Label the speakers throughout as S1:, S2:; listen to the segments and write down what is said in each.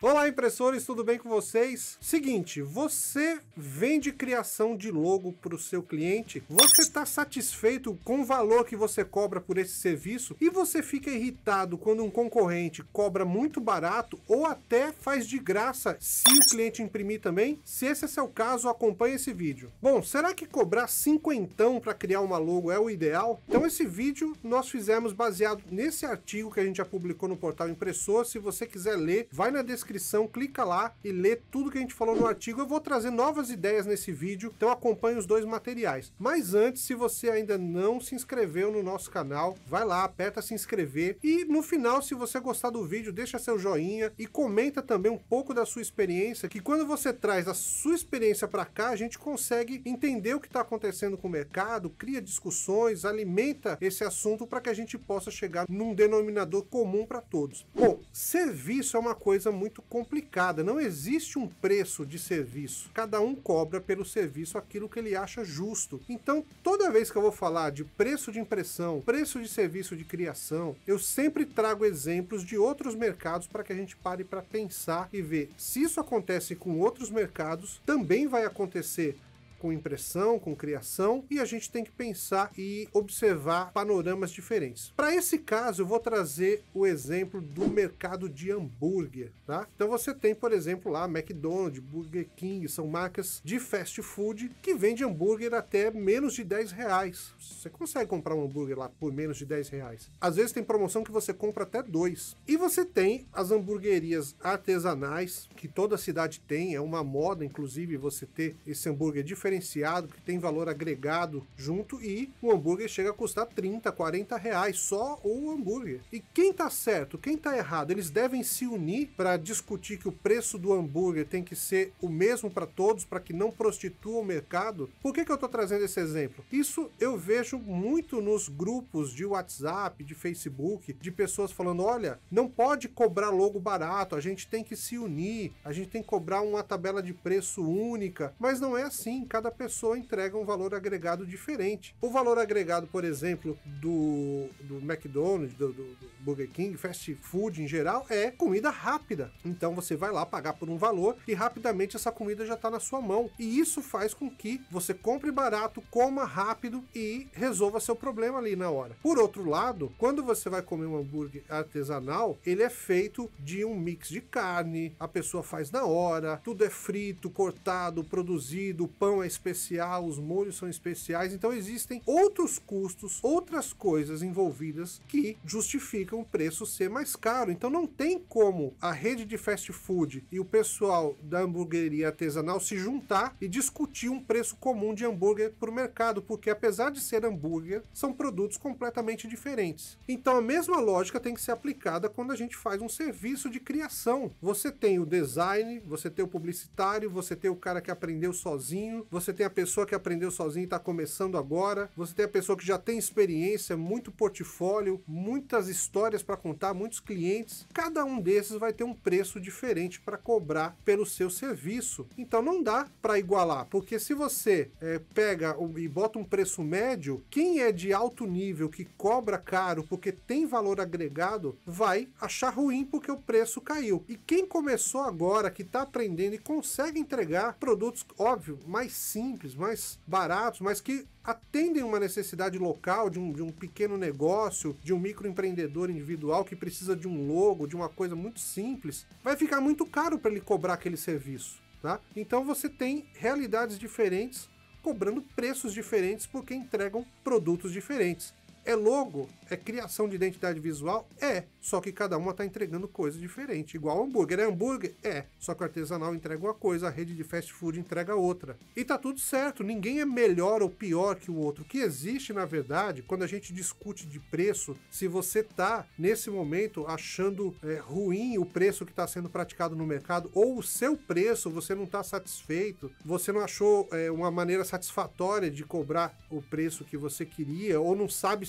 S1: Olá, impressores, tudo bem com vocês? Seguinte, você vende criação de logo para o seu cliente, você está satisfeito com o valor que você cobra por esse serviço e você fica irritado quando um concorrente cobra muito barato ou até faz de graça se o cliente imprimir também? Se esse é seu caso, acompanhe esse vídeo. Bom, será que cobrar cinquentão para criar uma logo é o ideal? Então esse vídeo nós fizemos baseado nesse artigo que a gente já publicou no portal Impressor. Se você quiser ler, vai na descrição, clica lá e lê tudo que a gente falou no artigo. Eu vou trazer novas ideias nesse vídeo, então acompanhe os dois materiais. Mas antes, se você ainda não se inscreveu no nosso canal, vai lá, aperta se inscrever e no final, se você gostar do vídeo, deixa seu joinha e comenta também um pouco da sua experiência, que quando você traz a sua experiência para cá, a gente consegue entender o que está acontecendo com o mercado, cria discussões, alimenta esse assunto para que a gente possa chegar num denominador comum para todos. Bom, serviço é uma coisa muito complicada, não existe um preço de serviço, cada um cobra pelo serviço aquilo que ele acha justo. Então toda vez que eu vou falar de preço de impressão, preço de serviço de criação, eu sempre trago exemplos de outros mercados para que a gente pare para pensar e ver se isso acontece com outros mercados, também vai acontecer com impressão, com criação, e a gente tem que pensar e observar panoramas diferentes. Para esse caso, eu vou trazer o exemplo do mercado de hambúrguer, tá? Então você tem, por exemplo, lá McDonald's, Burger King, são marcas de fast food que vende hambúrguer até menos de 10 reais. Você consegue comprar um hambúrguer lá por menos de 10 reais. Às vezes tem promoção que você compra até 2. E você tem as hamburguerias artesanais, que toda cidade tem, é uma moda, inclusive, você ter esse hambúrguer diferenciado, que tem valor agregado junto, e o hambúrguer chega a custar 30, 40 reais, só o hambúrguer. E quem tá certo, quem tá errado? Eles devem se unir para discutir que o preço do hambúrguer tem que ser o mesmo para todos, para que não prostitua o mercado? Por que eu tô trazendo esse exemplo? Isso eu vejo muito nos grupos de WhatsApp, de Facebook, de pessoas falando, olha, não pode cobrar logo barato, a gente tem que se unir, a gente tem que cobrar uma tabela de preço única, mas não é assim, cada pessoa entrega um valor agregado diferente. O valor agregado, por exemplo, do McDonald's, do Burger King, fast food em geral, é comida rápida. Então você vai lá pagar por um valor e rapidamente essa comida já está na sua mão. E isso faz com que você compre barato, coma rápido e resolva seu problema ali na hora. Por outro lado, quando você vai comer um hambúrguer artesanal, ele é feito de um mix de carne, a pessoa faz na hora, tudo é frito, cortado, produzido, o pão é especial, os molhos são especiais, então existem outros custos, outras coisas envolvidas que justificam o preço ser mais caro. Então não tem como a rede de fast food e o pessoal da hamburgueria artesanal se juntar e discutir um preço comum de hambúrguer para o mercado, porque apesar de ser hambúrguer, são produtos completamente diferentes. Então a mesma lógica tem que ser aplicada quando a gente faz um serviço de criação. Você tem o design, você tem o publicitário, você tem o cara que aprendeu sozinho, você tem a pessoa que aprendeu sozinho e está começando agora, você tem a pessoa que já tem experiência, muito portfólio, muitas histórias para contar, muitos clientes. Cada um desses vai ter um preço diferente para cobrar pelo seu serviço. Então não dá para igualar, porque se você pega e bota um preço médio, quem é de alto nível, que cobra caro porque tem valor agregado, vai achar ruim porque o preço caiu. E quem começou agora, que está aprendendo e consegue entregar produtos, óbvio, mais simples, mais baratos, mas que atendem uma necessidade local de um pequeno negócio, de um microempreendedor individual que precisa de um logo, de uma coisa muito simples, vai ficar muito caro para ele cobrar aquele serviço, tá? Então você tem realidades diferentes cobrando preços diferentes porque entregam produtos diferentes. É logo? É criação de identidade visual? É, só que cada uma está entregando coisa diferente. Igual hambúrguer. É hambúrguer? É, só que o artesanal entrega uma coisa, a rede de fast food entrega outra. E tá tudo certo, ninguém é melhor ou pior que o outro. O que existe, na verdade, quando a gente discute de preço, se você tá, nesse momento, achando ruim o preço que está sendo praticado no mercado, ou o seu preço, você não está satisfeito, você não achou uma maneira satisfatória de cobrar o preço que você queria, ou não sabe se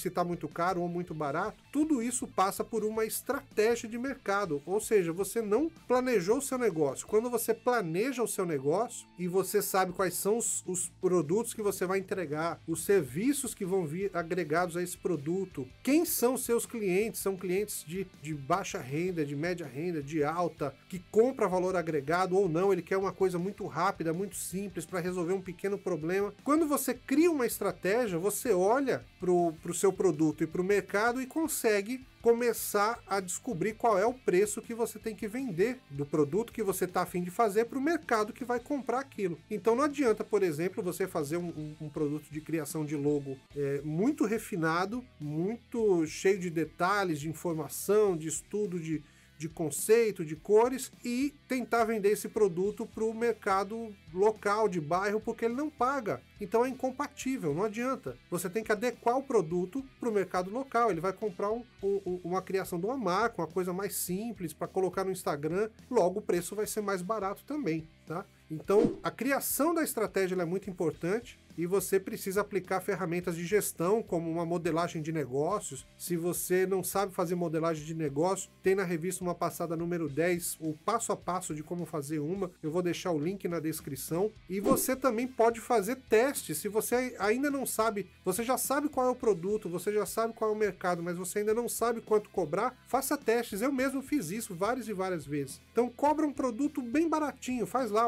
S1: se está muito caro ou muito barato. Tudo isso passa por uma estratégia de mercado, ou seja, você não planejou o seu negócio. Quando você planeja o seu negócio e você sabe quais são os produtos que você vai entregar, os serviços que vão vir agregados a esse produto, quem são os seus clientes? São clientes de baixa renda, de média renda, de alta, que compra valor agregado ou não, ele quer uma coisa muito rápida, muito simples para resolver um pequeno problema. Quando você cria uma estratégia, você olha para o seu produto e para o mercado e consegue começar a descobrir qual é o preço que você tem que vender do produto que você está a fim de fazer para o mercado que vai comprar aquilo. Então não adianta, por exemplo, você fazer um produto de criação de logo muito refinado, muito cheio de detalhes, de informação, de estudo, de conceito, de cores, e tentar vender esse produto para o mercado local, de bairro, porque ele não paga. Então é incompatível, não adianta. Você tem que adequar o produto para o mercado local. Ele vai comprar uma criação de uma marca, uma coisa mais simples para colocar no Instagram, logo o preço vai ser mais barato também, tá? Então a criação da estratégia é muito importante. E você precisa aplicar ferramentas de gestão, como uma modelagem de negócios. Se você não sabe fazer modelagem de negócio, tem na revista Uma Passada número 10, o passo a passo de como fazer uma. Eu vou deixar o link na descrição. E você também pode fazer testes. Se você ainda não sabe, você já sabe qual é o produto, você já sabe qual é o mercado, mas você ainda não sabe quanto cobrar, faça testes. Eu mesmo fiz isso várias e várias vezes. Então cobra um produto bem baratinho, faz lá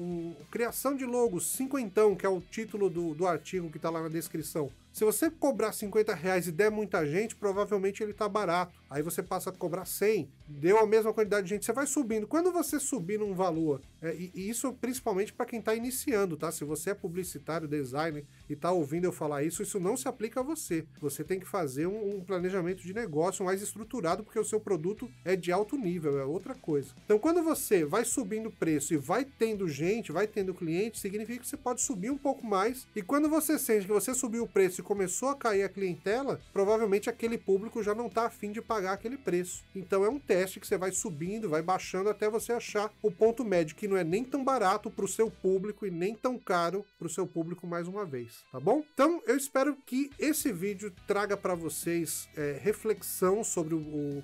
S1: criação de logos, cinquentão, que é o título do artigo que está lá na descrição. Se você cobrar R$50 e der muita gente, provavelmente ele está barato. Aí você passa a cobrar 100, deu a mesma quantidade de gente, você vai subindo. Quando você subir num valor, e isso principalmente para quem está iniciando, tá? Se você é publicitário, designer e está ouvindo eu falar isso, isso não se aplica a você. Você tem que fazer um planejamento de negócio mais estruturado, porque o seu produto é de alto nível, é outra coisa. Então quando você vai subindo o preço e vai tendo gente, vai tendo cliente, significa que você pode subir um pouco mais. E quando você sente que você subiu o preço começou a cair a clientela, provavelmente aquele público já não está afim de pagar aquele preço. Então é um teste que você vai subindo, vai baixando até você achar o ponto médio, que não é nem tão barato para o seu público e nem tão caro para o seu público mais uma vez, tá bom? Então eu espero que esse vídeo traga para vocês reflexão sobre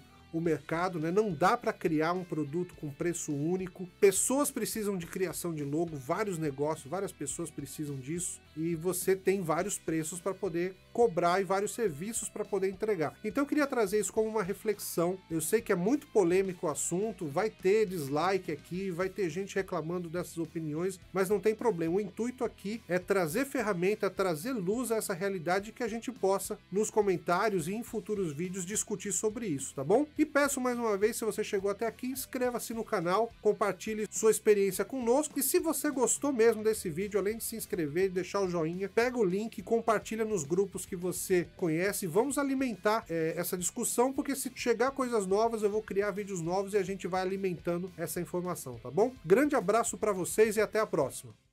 S1: o mercado, né? Não dá para criar um produto com preço único. Pessoas precisam de criação de logo, vários negócios, várias pessoas precisam disso, e você tem vários preços para poder cobrar e vários serviços para poder entregar. Então eu queria trazer isso como uma reflexão. Eu sei que é muito polêmico o assunto, vai ter dislike aqui, vai ter gente reclamando dessas opiniões, mas não tem problema. O intuito aqui é trazer ferramenta, trazer luz a essa realidade, que a gente possa, nos comentários e em futuros vídeos, discutir sobre isso, tá bom? E peço mais uma vez, se você chegou até aqui, inscreva-se no canal, compartilhe sua experiência conosco, e se você gostou mesmo desse vídeo, além de se inscrever e deixar o joinha, pega o link e compartilha nos grupos que você conhece. Vamos alimentar essa discussão, porque se chegar coisas novas, eu vou criar vídeos novos e a gente vai alimentando essa informação, tá bom? Grande abraço para vocês e até a próxima!